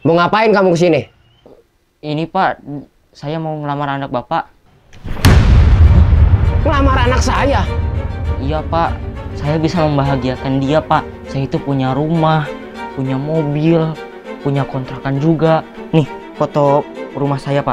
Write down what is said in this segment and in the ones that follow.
Mau ngapain kamu kesini? Ini Pak, saya mau ngelamar anak Bapak. Ngelamar anak saya? Iya Pak, saya bisa membahagiakan dia Pak. Saya itu punya rumah, punya mobil, punya kontrakan juga. Nih, foto rumah saya Pak.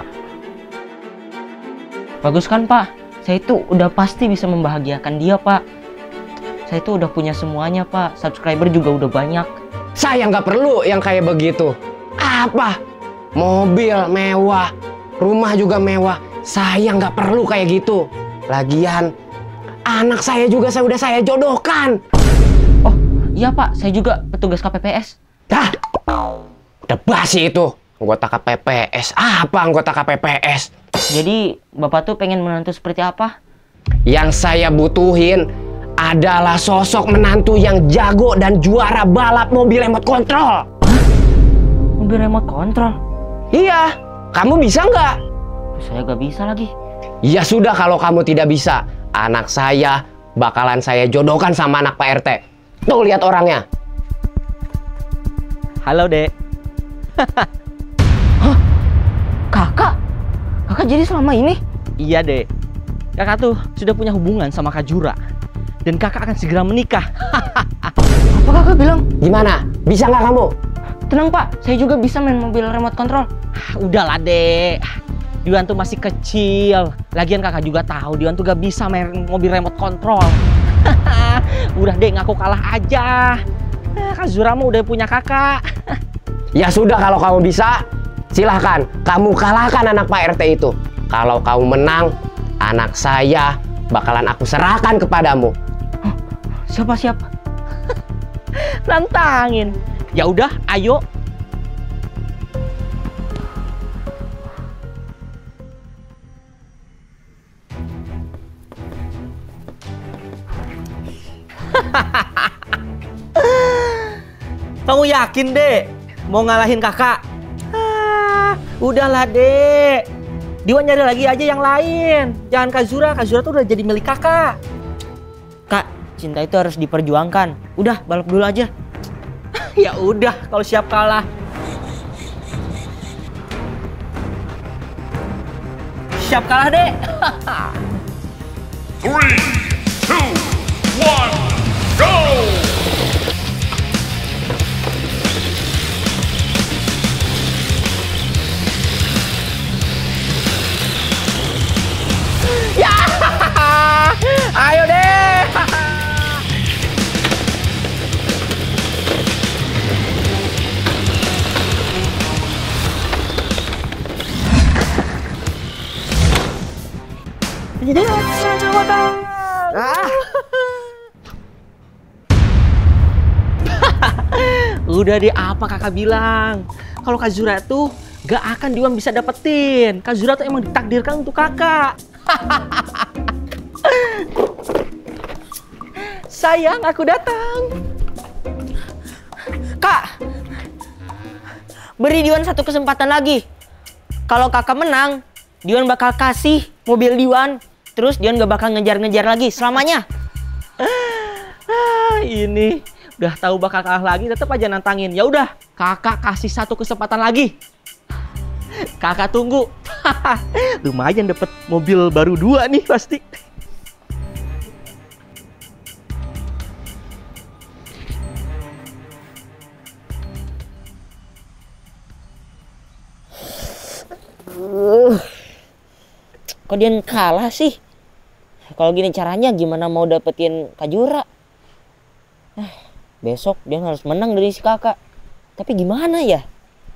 Bagus kan Pak? Saya itu udah pasti bisa membahagiakan dia Pak. Saya itu udah punya semuanya Pak. Subscriber juga udah banyak. Saya nggak perlu yang kayak begitu. Apa? Mobil mewah, rumah juga mewah. Saya nggak perlu kayak gitu. Lagian, anak saya juga udah saya jodohkan. Oh, iya Pak. Saya juga petugas KPPS. Dah, udah basi itu. Anggota KPPS. Apa anggota KPPS? Jadi, Bapak tuh pengen menantu seperti apa? Yang saya butuhin adalah sosok menantu yang jago dan juara balap mobil remote control. Mobil remote control? Iya, kamu bisa nggak? Saya nggak bisa lagi. Ya sudah, kalau kamu tidak bisa, anak saya bakalan saya jodohkan sama anak Pak RT. Tuh, lihat orangnya. Halo, Dek. Hah? Kakak? Kakak jadi selama ini? Iya, Dek. Kakak tuh sudah punya hubungan sama Kak Jura. Dan kakak akan segera menikah. Apa kakak bilang? Gimana? Bisa nggak kamu? Tenang Pak, saya juga bisa main mobil remote control. Udahlah, Dek. Diwan tuh masih kecil. Lagian kakak juga tahu Diwan tuh gak bisa main mobil remote control. Udah deh, ngaku kalah aja. Kak Zura mah udah punya kakak. Ya sudah, kalau kamu bisa, silahkan. Kamu kalahkan anak Pak RT itu. Kalau kamu menang, anak saya bakalan aku serahkan kepadamu. Siapa? Nantangin. Ya udah, ayo. Kamu yakin, Dek? Mau ngalahin kakak? Udahlah, Dek. Diwan nyari lagi aja yang lain. Jangan Kak Zura. Kak Zura tuh udah jadi milik kakak. Kak, cinta itu harus diperjuangkan. Udah, balap dulu aja. Ya udah, kalau siap kalah. Siap kalah, Dek. 3, 2, 1, go! Ya, ayo deh. Udah deh, apa kakak bilang? Kalau Kak Zura tuh gak akan Diwan bisa dapetin. Kak Zura tuh emang ditakdirkan untuk kakak. Sayang, aku datang. Kak, beri Diwan satu kesempatan lagi. Kalau kakak menang, Diwan bakal kasih mobil Diwan. Terus Diwan gak bakal ngejar-ngejar lagi selamanya. Ini udah tahu bakal kalah lagi, tetap aja nantangin. Ya udah, kakak kasih satu kesempatan lagi. Kakak tunggu. Lumayan dapet mobil baru 2 nih pasti. Kok Dian kalah sih? Kalau gini caranya gimana mau dapetin Kak Jura? Besok Dian harus menang dari si kakak. Tapi gimana ya?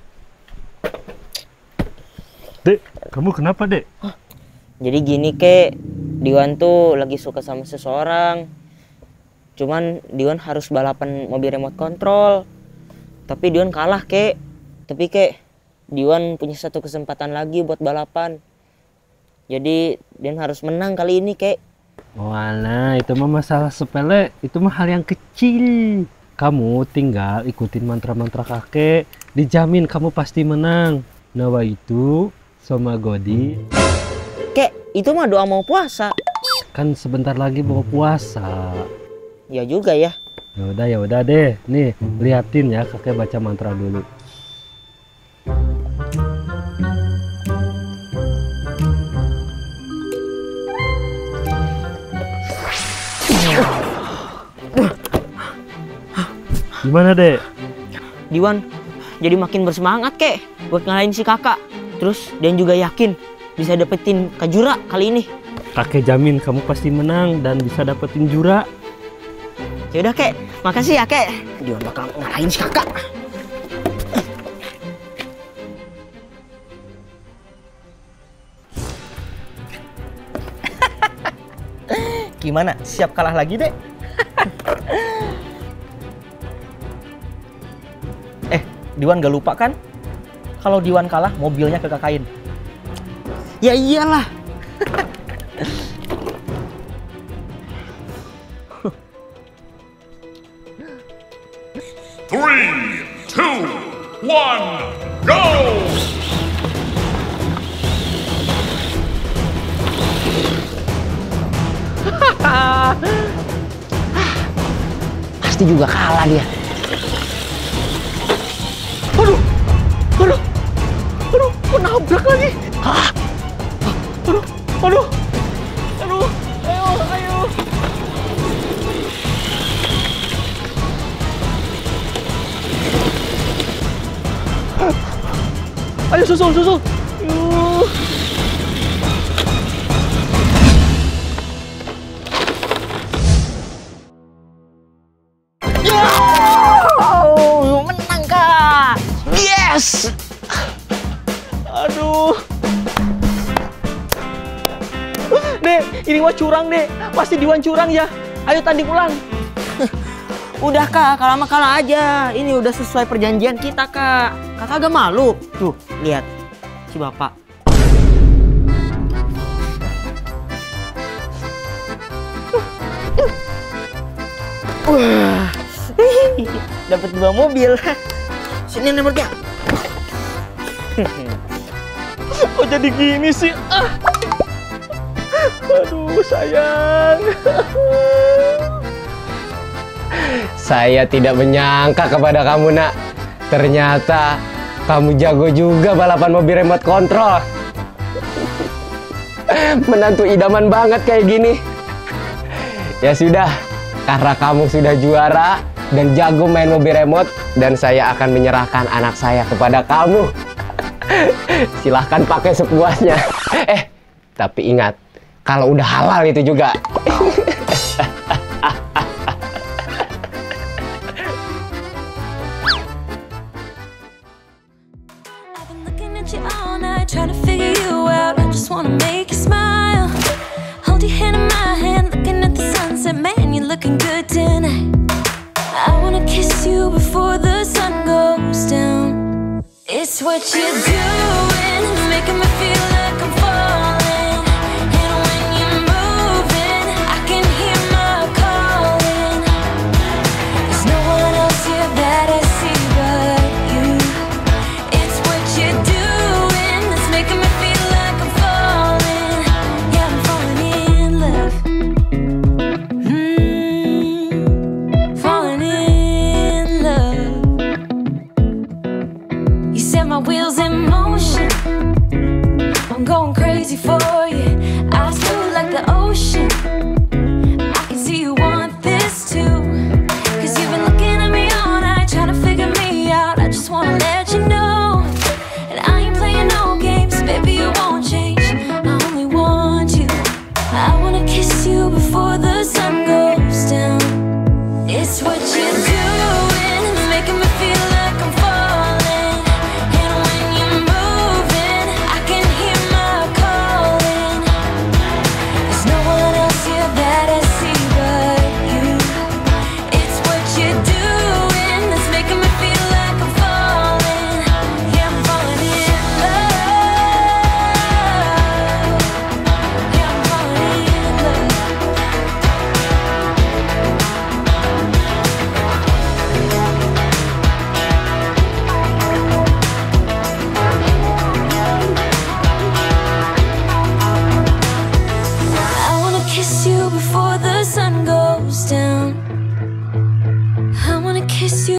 Dek, kamu kenapa, Dek? Jadi gini Kek, Diwan tuh lagi suka sama seseorang. Cuman Diwan harus balapan mobil remote control. Tapi Diwan kalah Kek. Tapi Kek, Diwan punya satu kesempatan lagi buat balapan. Jadi Diwan harus menang kali ini Kek. Walah, itu mah masalah sepele, itu mah hal yang kecil. Kamu tinggal ikutin mantra-mantra kakek, dijamin kamu pasti menang. Nawa itu sama Godi. Kek, itu mah doa mau puasa. Kan sebentar lagi mau puasa. Ya juga ya. Ya udah deh. Nih, liatin ya kakek baca mantra dulu. Gimana, Dek? Diwan jadi makin bersemangat kek buat ngalahin si kakak. Terus dan juga yakin bisa dapetin Kak Jura kali ini. Kakek jamin kamu pasti menang dan bisa dapetin Jura. Yaudah kek, makasih ya kek. Diwan bakal ngalahin si kakak. Gimana? Siap kalah lagi, Dek? Diwan gak lupa kan? Kalau Diwan kalah, mobilnya kekakain. Ya iyalah. Three, two, one, go! Pasti juga kalah dia. Aduh, kok nabrak lagi? Hah? Aduh, ayo. Ayo susul. Yuh. Menang kak. Yes! Aduh. Dek, ini mah curang, Dek. Pasti Diwan curang ya. Ayo tanding ulang. Udah kak, kalah mah kalah aja. Ini udah sesuai perjanjian kita kak. Kakak agak malu. Tuh, lihat si bapak. Wah, dapat 2 mobil. Sini nomornya. Kok jadi gini sih? Aduh, sayang. Saya tidak menyangka kepada kamu, Nak. Ternyata kamu jago juga balapan mobil remote control. Menantu idaman banget kayak gini. Ya sudah, karena kamu sudah juara dan jago main mobil remote, dan saya akan menyerahkan anak saya kepada kamu. Silahkan pakai sepuasnya. Tapi ingat, kalau udah halal itu juga. Trying to figure you out, I just wanna make you smile. Hold your hand in my hand, looking at the sunset. Man, you're looking good tonight. I wanna kiss you before the sun goes down. It's what you do.